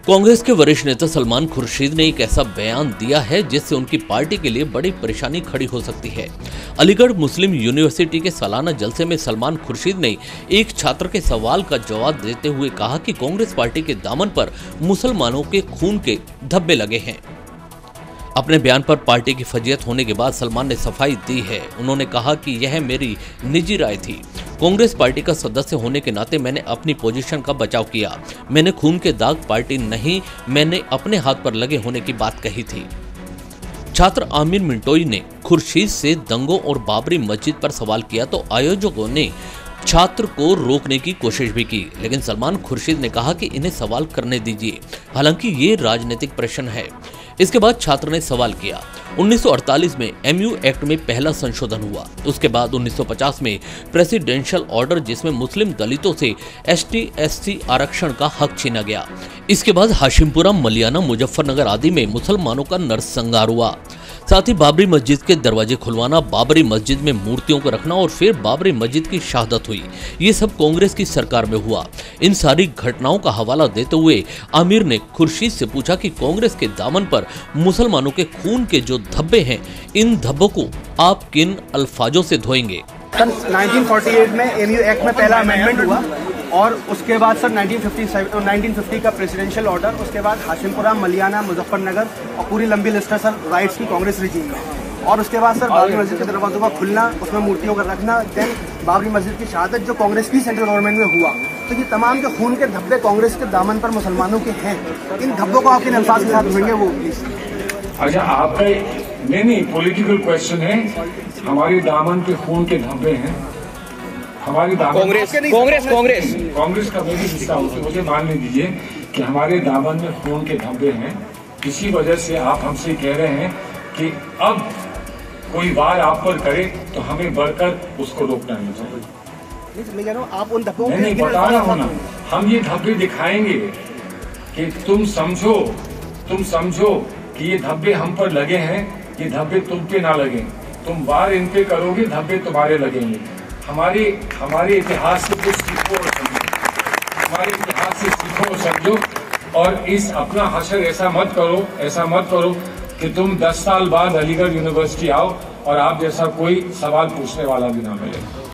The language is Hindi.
कांग्रेस के वरिष्ठ नेता सलमान खुर्शीद ने एक ऐसा बयान दिया है जिससे उनकी पार्टी के लिए बड़ी परेशानी खड़ी हो सकती है। अलीगढ़ मुस्लिम यूनिवर्सिटी के सालाना जलसे में सलमान खुर्शीद ने एक छात्र के सवाल का जवाब देते हुए कहा कि कांग्रेस पार्टी के दामन पर मुसलमानों के खून के धब्बे लगे हैं। अपने बयान पर पार्टी की फजीहत होने के बाद सलमान ने सफाई दी है। उन्होंने कहा कि यह मेरी निजी राय थी। कांग्रेस पार्टी का सदस्य होने के नाते मैंने अपनी पोजीशन का बचाव किया। मैंने खून के दाग पार्टी नहीं, मैंने अपने हाथ पर लगे होने की बात कही थी। छात्र आमिर मिंटोई ने खुर्शीद से दंगों और बाबरी मस्जिद पर सवाल किया तो आयोजकों ने छात्र को रोकने की कोशिश भी की, लेकिन सलमान खुर्शीद ने कहा कि इन्हें सवाल करने दीजिए, हालांकि ये राजनीतिक प्रश्न है। इसके बाद छात्र ने सवाल किया। 1948 में एमयू एक्ट में पहला संशोधन हुआ। उसके बाद 1950 में प्रेसिडेंशियल ऑर्डर जिसमें मुस्लिम दलितों से ST/SC आरक्षण का हक छीना गया। इसके बाद हाशिमपुरा, मलियाना, मुजफ्फरनगर आदि में मुसलमानों का नरसंहार हुआ। साथ ही बाबरी मस्जिद के दरवाजे खुलवाना, बाबरी मस्जिद में मूर्तियों को रखना और फिर बाबरी मस्जिद की शहादत हुई। ये सब कांग्रेस की सरकार में हुआ। इन सारी घटनाओं का हवाला देते हुए आमिर ने खुर्शीद से पूछा कि कांग्रेस के दामन पर मुसलमानों के खून के जो धब्बे हैं, इन धब्बों को आप किन अल्फाजों से धोएंगे? सन 1948 में एमयू एक्ट में पहला अमेंडमेंट हुआ और उसके बाद सर 1950 का प्रेसिडेंशियल ऑर्डर, उसके बाद हाशिमपुरा, मलियाना, मुजफ्फरनगर और पूरी लंबी लिस्ट है सर राइट्स की कांग्रेस रिजीम में। और उसके बाद सर बाबरी मस्जिद के दरवाजों का खुलना, उसमें मूर्तियों का रखना, देन बाबरी मस्जिद की शहादत जो कांग्रेस की सेंट्रल गवर्नमेंट में हुआ। तो ये तमाम जो खून के धब्बे कांग्रेस के दामन पर मुसलमानों के हैं, इन धब्बों को आप किन अल्फाज के साथ धोएंगे वो प्लीज? अच्छा, आपका नहीं पॉलिटिकल क्वेश्चन है। हमारे दामन पे खून के धब्बे हैं। हमारी दामन कांग्रेस का भी हिस्सा होते, मुझे मानने दीजिए कि हमारे दामन में खून के धब्बे हैं। इसी वजह से आप हमसे कह रहे हैं कि अब कोई वार आप पर करे तो हमें बढ़कर उसको रोकना नहीं चाहिए। आप उन धब्बों नहीं बता रहा हूँ ना, हम ये धब्बे दिखाएंगे कि तुम समझो कि ये धब्बे हम पर लगे हैं, ये धब्बे तुम पे ना लगे। तुम वार इन पे करोगे, धब्बे तुम्हारे लगेंगे। हमारे इतिहास से कुछ सीखो और समझो, हमारे इतिहास से सीखो और समझो। और इस अपना हशर ऐसा मत करो कि तुम 10 साल बाद अलीगढ़ यूनिवर्सिटी आओ और आप जैसा कोई सवाल पूछने वाला भी ना मिले।